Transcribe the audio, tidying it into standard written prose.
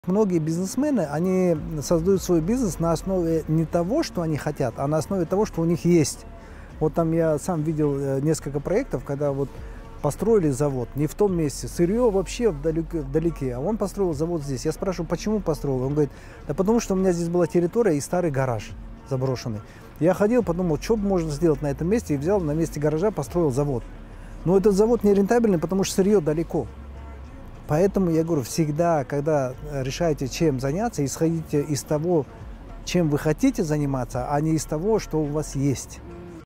Многие бизнесмены, они создают свой бизнес на основе не того, что они хотят, а на основе того, что у них есть. Вот там я сам видел несколько проектов, когда вот построили завод не в том месте, сырье вообще вдалеке, а он построил завод здесь. Я спрашиваю, почему построил? Он говорит, да потому что у меня здесь была территория и старый гараж заброшенный. Я ходил, подумал, что можно сделать на этом месте, и взял на месте гаража, построил завод. Но этот завод не рентабельный, потому что сырье далеко. Поэтому я говорю, всегда, когда решаете, чем заняться, исходите из того, чем вы хотите заниматься, а не из того, что у вас есть.